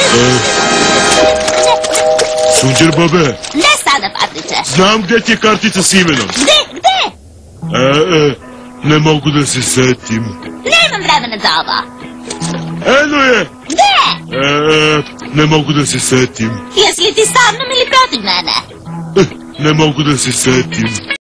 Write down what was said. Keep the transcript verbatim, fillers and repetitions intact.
Sunđer babe. Ne sada, Patriče. Znam gdje ti je kartica s imenom. Gde, gde? E, e, ne mogu da se setim. Nemam vremena za ovo. Eno je. Gde? E, e, ne mogu da se setim. Jesi li ti sa mnom ili protiv mene? E, ne mogu da se setim.